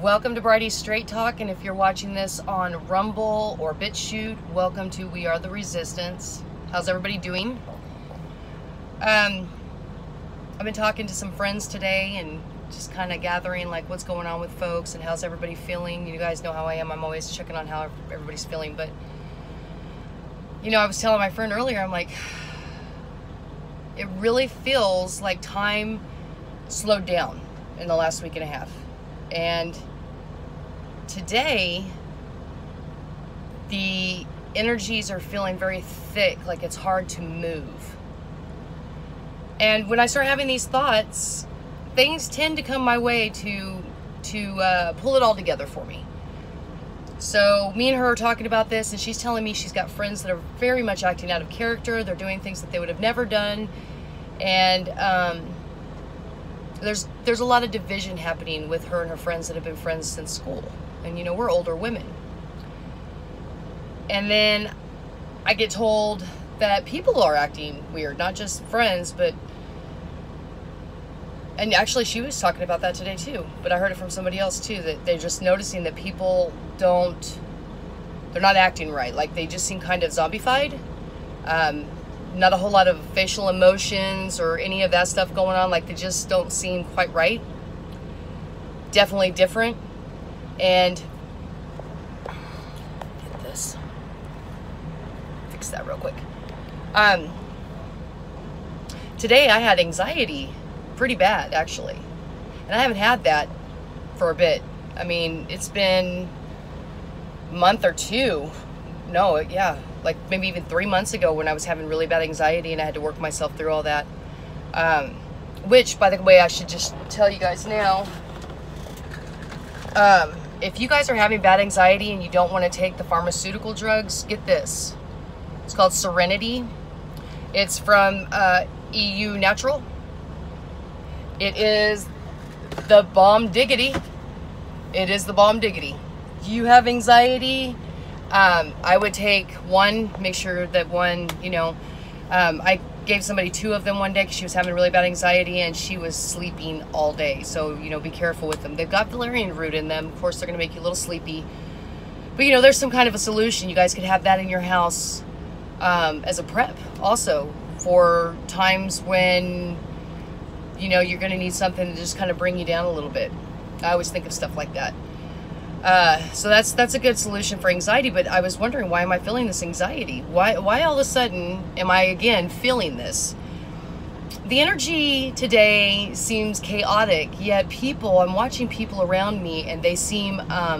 Welcome to Bridie's Straight Talk, and if you're watching this on Rumble or BitChute, welcome to We Are the Resistance. How's everybody doing? I've been talking to some friends today and just kind of gathering like what's going on with folks and how's everybody feeling. You guys know how I am. I'm always checking on how everybody's feeling, but you know, I was telling my friend earlier, I'm like, it really feels like time slowed down in the last week and a half. And today, the energies are feeling very thick, like it's hard to move. And when I start having these thoughts, things tend to come my way to pull it all together for me. So me and her are talking about this, and she's telling me she's got friends that are very much acting out of character. They're doing things that they would have never done. And there's a lot of division happening with her and her friends that have been friends since school. And you know, we're older women. And then I get told that people are acting weird, not just friends, but, and actually she was talking about that today too, but I heard it from somebody else too, that they're just noticing that people they're not acting right. Like they just seem kind of zombified. Not a whole lot of facial emotions or any of that stuff going on. Like they just don't seem quite right. Definitely different. And get this. Fix that real quick. Today I had anxiety pretty bad actually. And I haven't had that for a bit. I mean, it's been a month or two. No, yeah. Like maybe even 3 months ago when I was having really bad anxiety and I had to work myself through all that. Which, by the way, I should just tell you guys now. If you guys are having bad anxiety and you don't want to take the pharmaceutical drugs, get this. It's called Serenity. It's from EU Natural. It is the bomb diggity. It is the bomb diggity. You have anxiety, I would take one, make sure that one, you know, I gave somebody 2 of them one day because she was having really bad anxiety and she was sleeping all day. So, you know, be careful with them. They've got valerian root in them. Of course, they're going to make you a little sleepy. But, you know, there's some kind of a solution. You guys could have that in your house as a prep also for times when, you know, you're going to need something to just kind of bring you down a little bit. I always think of stuff like that. So that's a good solution for anxiety, but I was wondering, why am I feeling this anxiety? Why all of a sudden am I again feeling this? The energy today seems chaotic, yet I'm watching people around me and they seem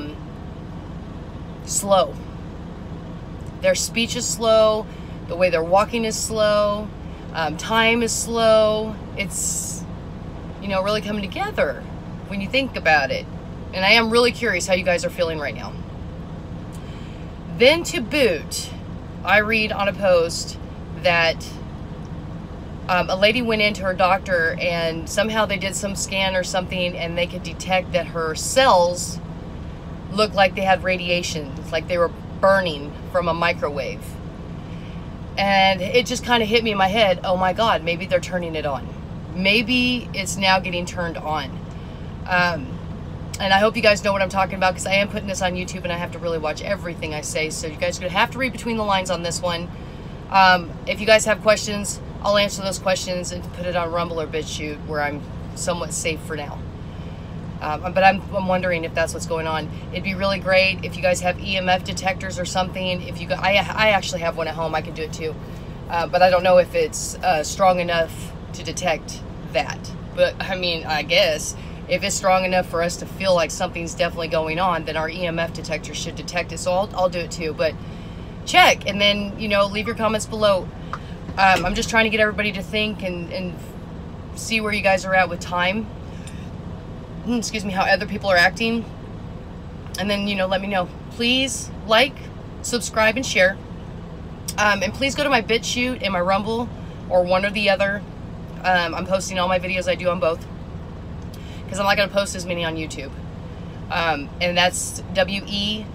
slow. Their speech is slow, the way they're walking is slow, time is slow. It's, you know, really coming together when you think about it. And I am really curious how you guys are feeling right now. Then to boot, I read on a post that a lady went into her doctor and somehow they did some scan or something and they could detect that her cells looked like they had radiation. It's like they were burning from a microwave. And it just kind of hit me in my head, oh my God, maybe they're turning it on. Maybe it's now getting turned on. And I hope you guys know what I'm talking about because I am putting this on YouTube and I have to really watch everything I say. So you guys are going to have to read between the lines on this one. If you guys have questions, I'll answer those questions and put it on Rumble or BitChute where I'm somewhat safe for now. But I'm wondering if that's what's going on. It'd be really great if you guys have EMF detectors or something. If you, I actually have one at home. I can do it too. But I don't know if it's strong enough to detect that. But I mean, I guess if it's strong enough for us to feel like something's definitely going on, then our EMF detector should detect it. So I'll do it too. But check, and then, you know, leave your comments below. I'm just trying to get everybody to think and see where you guys are at with time. Excuse me, how other people are acting. And then, you know, let me know. Please like, subscribe, and share. And please go to my BitChute and my Rumble, or one or the other. I'm posting all my videos I do on both, because I'm not going to post as many on YouTube. And that's WERTHE,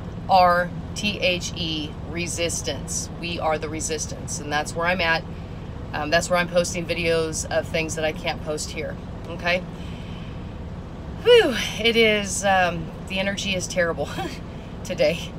Resistance. We are the Resistance. And that's where I'm at. That's where I'm posting videos of things that I can't post here. Okay? Whew, it is The energy is terrible today.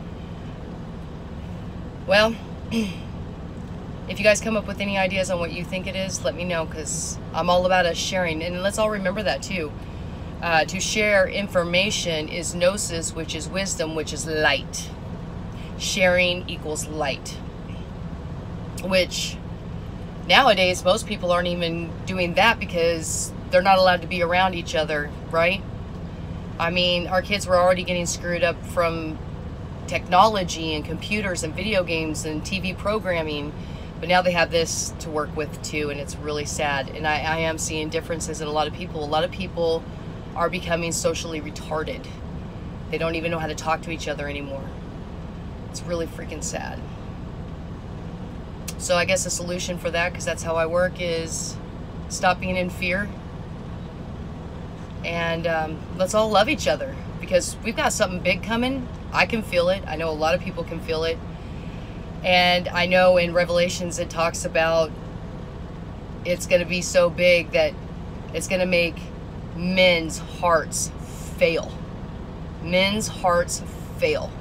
Well, if you guys come up with any ideas on what you think it is, let me know, because I'm all about us sharing. And let's all remember that too. To share information is gnosis, which is wisdom, which is light. Sharing equals light. Which nowadays most people aren't even doing that because they're not allowed to be around each other, right? I mean, our kids were already getting screwed up from technology and computers and video games and TV programming, but now they have this to work with too, and it's really sad. And I am seeing differences in a lot of people. A lot of people are becoming socially retarded. They don't even know how to talk to each other anymore. It's really freaking sad. So I guess the solution for that, because that's how I work, is stop being in fear. And let's all love each other, because we've got something big coming. I can feel it. I know a lot of people can feel it. And I know in Revelations it talks about it's going to be so big that it's going to make men's hearts fail. Men's hearts fail.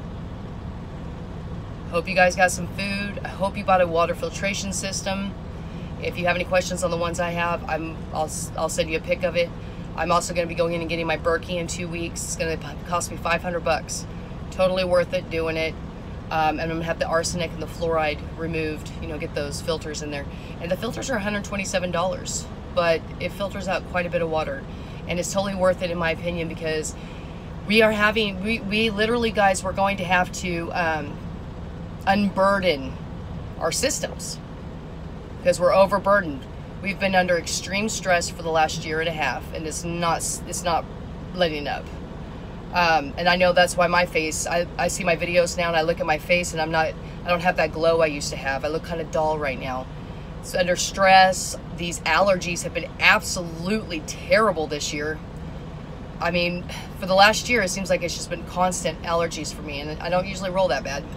Hope you guys got some food. I hope you bought a water filtration system. If you have any questions on the ones I have, I'll send you a pic of it. I'm also going to be going in and getting my Berkey in 2 weeks. It's going to cost me $500. Totally worth it doing it. And I'm going to have the arsenic and the fluoride removed, you know, get those filters in there. And the filters are $127, but it filters out quite a bit of water. And it's totally worth it in my opinion, because we are having, we literally, guys, we're going to have to unburden our systems because we're overburdened. We've been under extreme stress for the last year and a half, and it's not letting up. And I know that's why my face, I see my videos now and I look at my face and I don't have that glow I used to have. I look kind of dull right now. It's under stress. These allergies have been absolutely terrible this year. I mean, for the last year, it seems like it's just been constant allergies for me, and I don't usually roll that bad.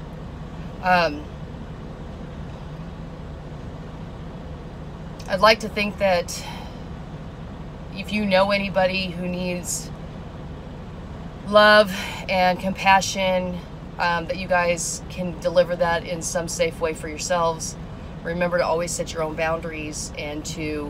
I'd like to think that if you know anybody who needs love and compassion, that you guys can deliver that in some safe way for yourselves. Remember to always set your own boundaries and to,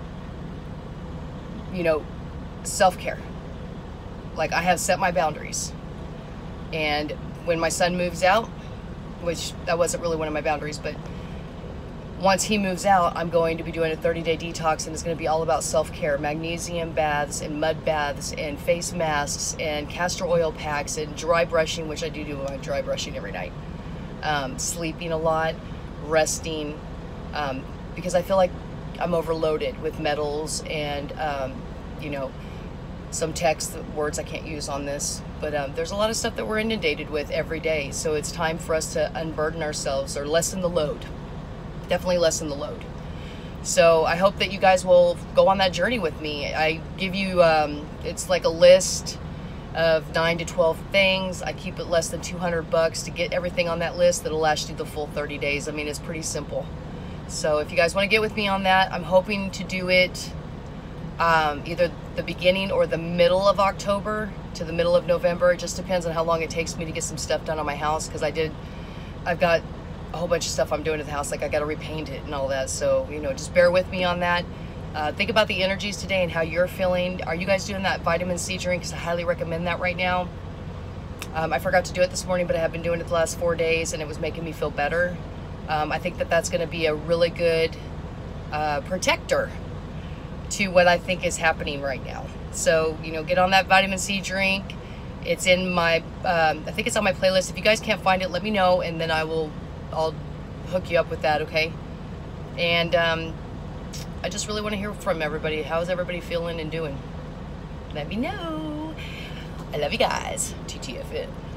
you know, self-care. Like, I have set my boundaries. And when my son moves out, which that wasn't really one of my boundaries, but once he moves out, I'm going to be doing a 30-day detox, and it's going to be all about self-care. Magnesium baths and mud baths and face masks and castor oil packs and dry brushing, which I do my dry brushing every night. Sleeping a lot, resting, because I feel like I'm overloaded with metals and, you know, some text words I can't use on this, but there's a lot of stuff that we're inundated with every day. So it's time for us to unburden ourselves or lessen the load. Definitely lessen the load. So I hope that you guys will go on that journey with me. I give you, it's like a list of 9 to 12 things. I keep it less than $200 to get everything on that list that'll last you the full 30 days. I mean, it's pretty simple. So if you guys want to get with me on that, I'm hoping to do it either the beginning or the middle of October to the middle of November. It just depends on how long it takes me to get some stuff done on my house, because I've got a whole bunch of stuff I'm doing to the house. Like, I got to repaint it and all that. So, you know, just bear with me on that. Think about the energies today and how you're feeling. Are you guys doing that vitamin C drink? Because I highly recommend that right now. I forgot to do it this morning, but I have been doing it the last 4 days, and it was making me feel better. I think that that's going to be a really good protector to what I think is happening right now. So, you know, get on that vitamin C drink. It's in my, I think it's on my playlist. If you guys can't find it, let me know, and then I'll hook you up with that, okay? And I just really want to hear from everybody. How's everybody feeling and doing? Let me know. I love you guys. TTFN.